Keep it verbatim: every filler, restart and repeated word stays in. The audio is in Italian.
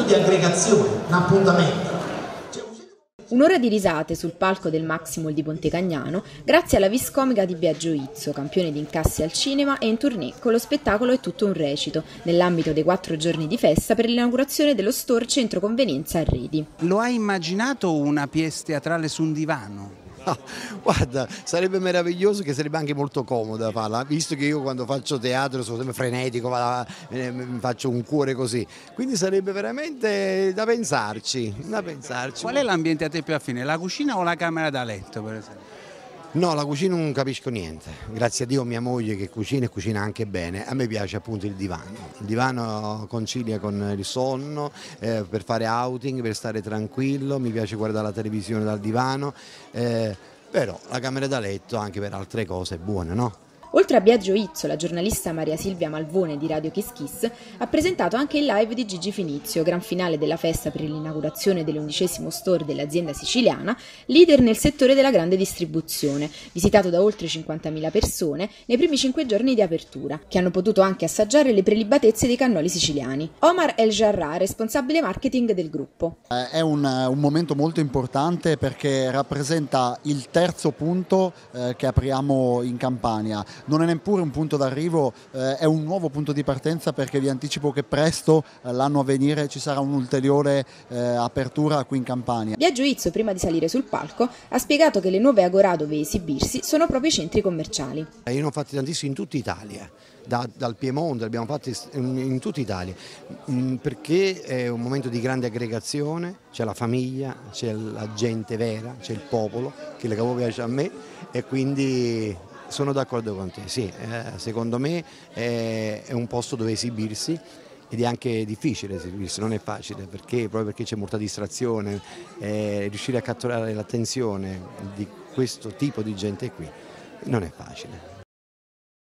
di aggregazione, un appuntamento. Un'ora di risate sul palco del Maximol di Pontecagnano grazie alla vis comica di Biagio Izzo, campione di incassi al cinema e in tournée con lo spettacolo È tutto un recito, nell'ambito dei quattro giorni di festa per l'inaugurazione dello store Centro Convenienza Arredi. Lo hai immaginato una pièce teatrale su un divano? No, guarda, sarebbe meraviglioso, che sarebbe anche molto comoda farla, visto che io quando faccio teatro sono sempre frenetico, mi faccio un cuore così, quindi sarebbe veramente da pensarci, da pensarci. Qual è l'ambiente a te più affine, la cucina o la camera da letto per esempio? No, la cucina non capisco niente, grazie a Dio mia moglie che cucina e cucina anche bene, a me piace appunto il divano, il divano concilia con il sonno, eh, per fare outing, per stare tranquillo, mi piace guardare la televisione dal divano, eh, però la camera da letto anche per altre cose è buona, no? Oltre a Biagio Izzo, la giornalista Maria Silvia Malvone di Radio Kiss Kiss ha presentato anche il live di Gigi Finizio, gran finale della festa per l'inaugurazione dell'undicesimo store dell'azienda siciliana, leader nel settore della grande distribuzione, visitato da oltre cinquantamila persone nei primi cinque giorni di apertura, che hanno potuto anche assaggiare le prelibatezze dei cannoli siciliani. Omar El Jarrah, responsabile marketing del gruppo. È un, un momento molto importante perché rappresenta il terzo punto eh, che apriamo in Campania. Non è neppure un punto d'arrivo, eh, è un nuovo punto di partenza, perché vi anticipo che presto, eh, l'anno a venire, ci sarà un'ulteriore eh, apertura qui in Campania. Biagio Izzo, prima di salire sul palco, ha spiegato che le nuove agorà dove esibirsi sono proprio i centri commerciali. Io ne ho fatti tantissimi in tutta Italia, da, dal Piemonte, li abbiamo fatti in, in tutta Italia, mm, perché è un momento di grande aggregazione, c'è la famiglia, c'è la gente vera, c'è il popolo, che le piace a me, e quindi sono d'accordo con te, sì, eh, secondo me è, è un posto dove esibirsi, ed è anche difficile esibirsi, non è facile, perché proprio perché c'è molta distrazione, eh, riuscire a catturare l'attenzione di questo tipo di gente qui non è facile.